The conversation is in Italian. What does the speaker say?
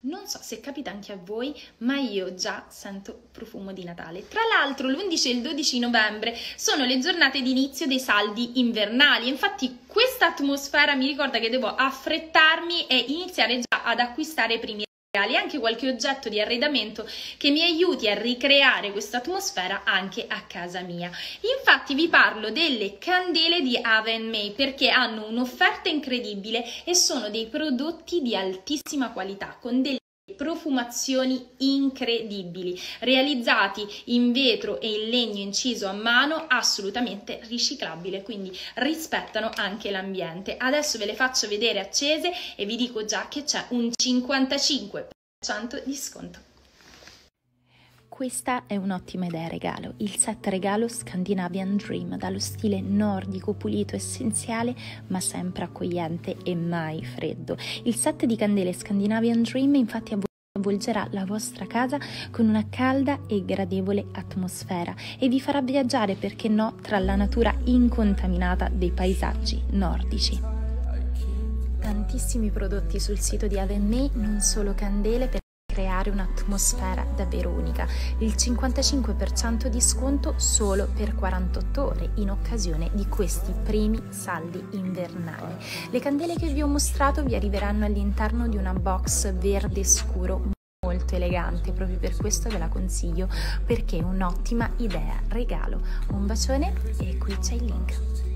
Non so se capita anche a voi, ma io già sento profumo di Natale. Tra l'altro l'11 e il 12 novembre sono le giornate di inizio dei saldi invernali. Infatti questa atmosfera mi ricorda che devo affrettarmi e iniziare già ad acquistare i primi regali, anche qualche oggetto di arredamento che mi aiuti a ricreare questa atmosfera anche a casa mia. Infatti vi parlo delle candele di Ave & May perché hanno un'offerta incredibile e sono dei prodotti di altissima qualità con delle profumazioni incredibili, realizzati in vetro e in legno inciso a mano, assolutamente riciclabile, quindi rispettano anche l'ambiente. Adesso ve le faccio vedere accese e vi dico già che c'è un 55% di sconto. Questa è un'ottima idea regalo, il set regalo Scandinavian Dream, dallo stile nordico, pulito, essenziale, ma sempre accogliente e mai freddo. Il set di candele Scandinavian Dream infatti avvolgerà la vostra casa con una calda e gradevole atmosfera e vi farà viaggiare, perché no, tra la natura incontaminata dei paesaggi nordici. Tantissimi prodotti sul sito di Ave & May, non solo candele, per creare un'atmosfera davvero unica. Il 55% di sconto solo per 48 ore in occasione di questi primi saldi invernali. Le candele che vi ho mostrato vi arriveranno all'interno di una box verde scuro molto elegante, proprio per questo ve la consiglio, perché è un'ottima idea regalo. Un bacione e qui c'è il link.